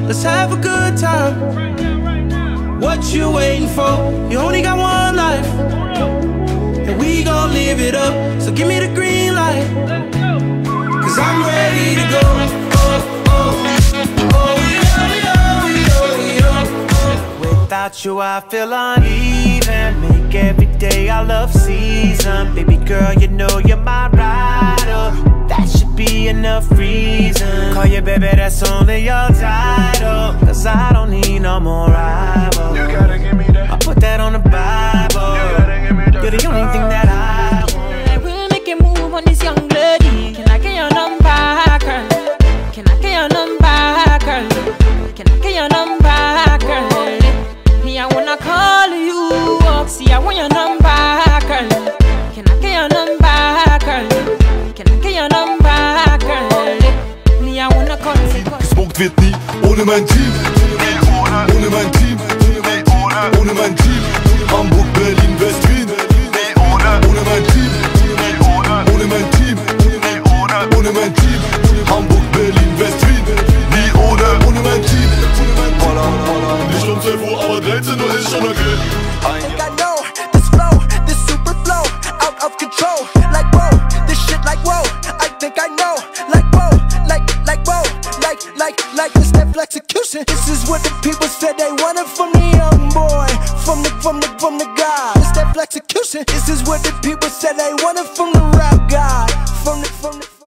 let's have a good time. What you waiting for? You only got one life, and we gon' live it up. So give me the green light, cause I'm ready to go. Without you I feel uneven. Make every day our love season. Baby girl, you know you're my rider. That should be enough reason. Call you baby, that's only your title. Cause I don't need no more rivals. You gotta give me that. I put that on the Bible. You gotta give me that. You're the only thing that I want. I will make a move on this young lady. Can I get your number, girl? Can I get your number, girl? Can I get your number, girl? I wanna call you up, see I want your number, girl. Can I get your number, girl? Can I get your number, girl? Me I wanna call you. Gesmokt wird nie ohne mein Team. Ohne mein Team. Ohne mein Team. Hamburg, Berlin, West-Wien. Ohne mein Team. Ohne mein Team. Ohne mein Team. Hamburg, Berlin, West-Wien. Nie ohne mein Team. Nicht um 12 Uhr, aber 13 Uhr ist schon okay. I think I know this flow, this super flow, out of control. Like whoa, this shit like whoa. I think I know, like whoa, like whoa, like this step execution. This is what the people said they wanted from the young boy, from the guy. This step execution. This is what the people said they wanted from the rap guy, from the